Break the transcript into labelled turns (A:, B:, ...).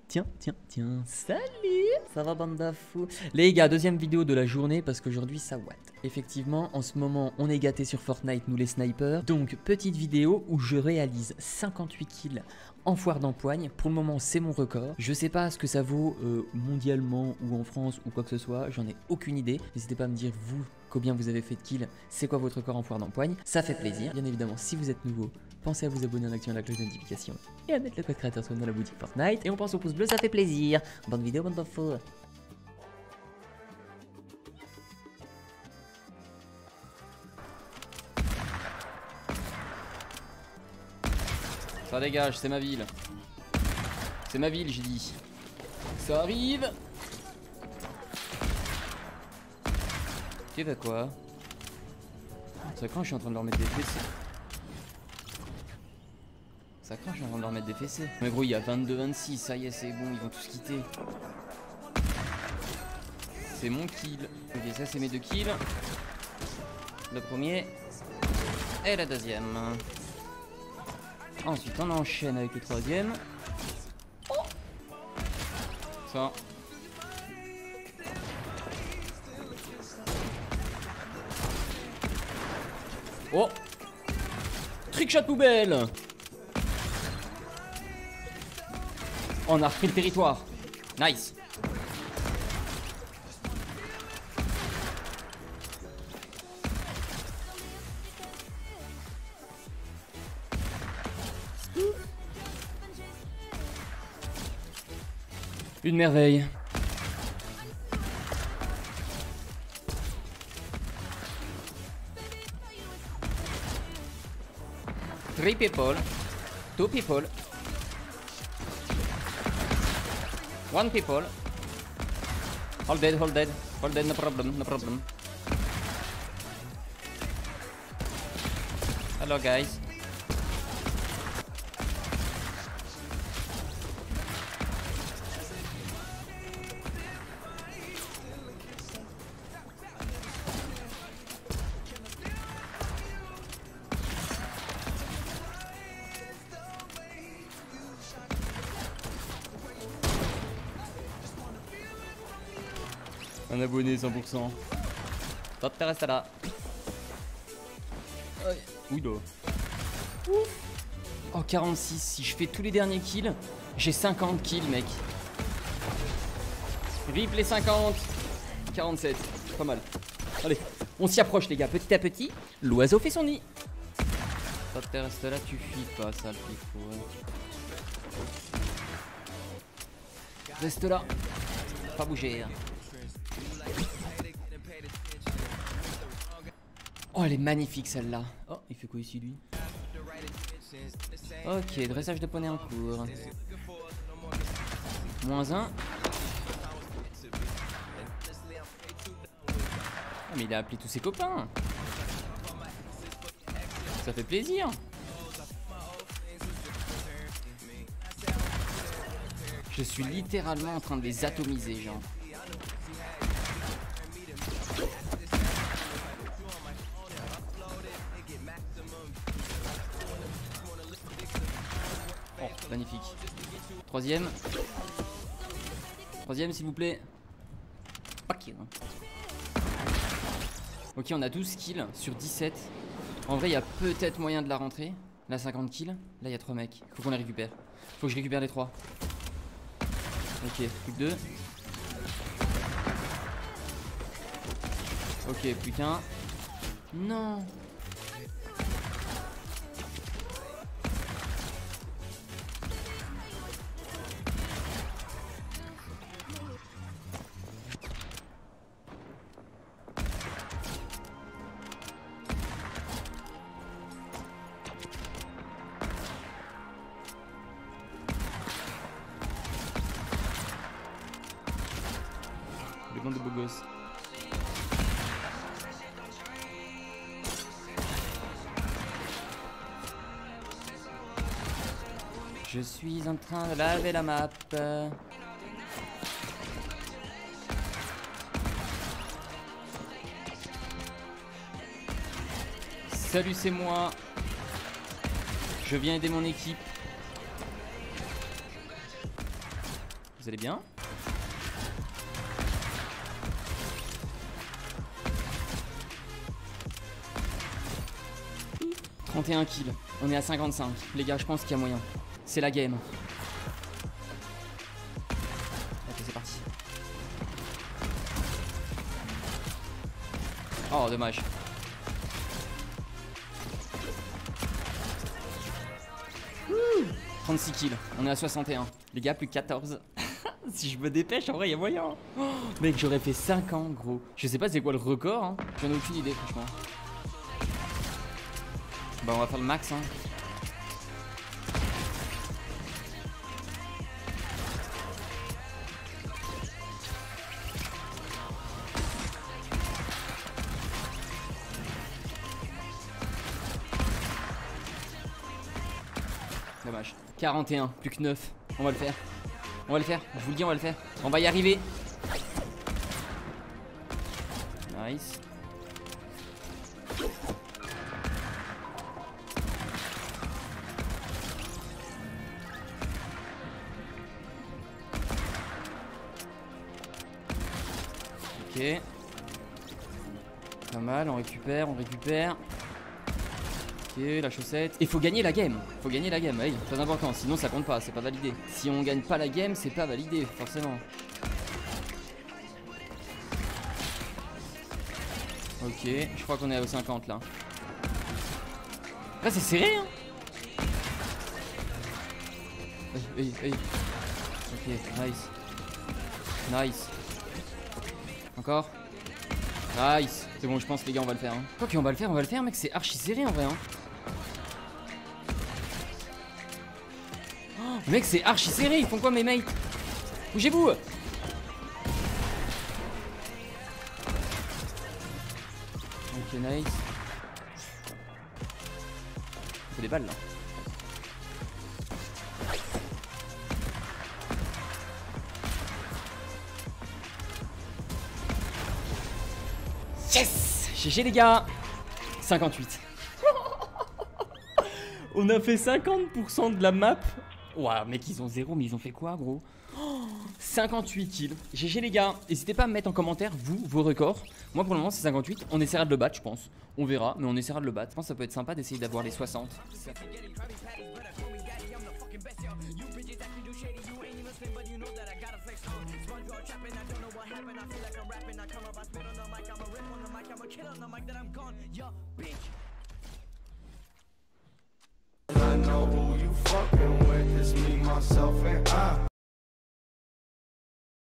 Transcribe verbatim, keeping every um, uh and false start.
A: tiens, tiens, tiens, salut. Ça va bande de fous. Les gars, deuxième vidéo de la journée parce qu'aujourd'hui ça what. Effectivement, en ce moment on est gâtés sur Fortnite, nous les snipers. Donc petite vidéo où je réalise cinquante-huit kills en foire d'empoigne. Pour le moment c'est mon record. Je sais pas ce que ça vaut euh, mondialement ou en France ou quoi que ce soit. J'en ai aucune idée. N'hésitez pas à me dire vous combien vous avez fait de kills. C'est quoi votre record en foire d'empoigne. Ça fait plaisir. Bien évidemment si vous êtes nouveau, pensez à vous abonner en activant la cloche de notification et à mettre le code créateur dans la boutique Fortnite. Et on pense au pouce bleu, ça fait plaisir. Bonne vidéo, bonne info.
B: Ça dégage, c'est ma ville. C'est ma ville, j'ai dit. Ça arrive. Tu fais quoi? Ça craint, je suis en train de leur mettre des fessées. Ça craint, je suis en train de leur mettre des fessées. Mais gros, il y a vingt-deux vingt-six, ça y est, c'est bon, ils vont tous quitter. C'est mon kill. Ok, ça c'est mes deux kills. Le premier et le deuxième. Ensuite on enchaîne avec le troisième. Oh, ça. Oh, trickshot poubelle. Oh, on a repris le territoire. Nice. Une merveille. Three people. Two people. One people. Hold dead, hold dead. Hold dead, no problem, no problem. Hello guys. Un abonné cent pour cent. Top, reste là. Oui, là. Oh, quarante-six. Si je fais tous les derniers kills, j'ai cinquante kills, mec. Rip les cinquante. quarante-sept. Pas mal. Allez, on s'y approche, les gars. Petit à petit, l'oiseau fait son nid. Top, reste là, tu fuis pas, ça le pifou. Ouais. Reste là. Pas bouger. Oh, elle est magnifique celle-là. Oh, il fait quoi ici lui? Ok, dressage de poney en cours. Moins un. Ah, mais il a appelé tous ses copains. Ça fait plaisir. Je suis littéralement en train de les atomiser, genre. Oh, magnifique. Troisième. Troisième, s'il vous plaît. Ok. Ok, on a douze kills sur dix-sept. En vrai, il y a peut-être moyen de la rentrer. Là, cinquante kills. Là, il y a trois mecs. Faut qu'on les récupère. Faut que je récupère les trois. Ok, plus que deux. Ok, plus qu'un. Non. Les bandes de beaux gosses. Je suis en train de laver la map. Salut, c'est moi. Je viens aider mon équipe. Vous allez bien? trente et un kills. On est à cinquante-cinq. Les gars, je pense qu'il y a moyen. C'est la game. Ok, c'est parti. Oh, dommage. Wouh, trente-six kills. On est à soixante et un. Les gars, plus que quatorze. Si je me dépêche, en vrai, il y a moyen. Oh, mec, j'aurais fait cinq ans, gros. Je sais pas c'est quoi le record. Hein. J'en ai aucune idée, franchement. Bah, on va faire le max. Hein. Dommage. quarante et un, plus que neuf. On va le faire. On va le faire. Je vous le dis, on va le faire. On va y arriver. Nice. Ok. Pas mal, on récupère, on récupère. Ok, la chaussette. Et faut gagner la game. Faut gagner la game, oui, très important. Sinon ça compte pas, c'est pas validé. Si on gagne pas la game, c'est pas validé, forcément. Ok, je crois qu'on est à cinquante là. Là c'est serré hein. Hey, hey, hey. Ok, nice. Nice. Encore. Nice. C'est bon, je pense les gars on va le faire hein. Quoi qu'on va le faire, on va le faire mec, c'est archi serré en vrai hein. Oh, mec c'est archi serré, ils font quoi mes mates? Bougez-vous. Ok, nice. On fait des balles là. Yes! G G les gars. cinquante-huit. On a fait cinquante pour cent de la map. Ouah mec ils ont zéro mais ils ont fait quoi gros? cinquante-huit kills. G G les gars. N'hésitez pas à me mettre en commentaire vous, vos records. Moi pour le moment c'est cinquante-huit. On essaiera de le battre je pense. On verra mais on essaiera de le battre. Je pense que ça peut être sympa d'essayer d'avoir les soixante.
C: I know who you fucking with, it's me, myself, and I.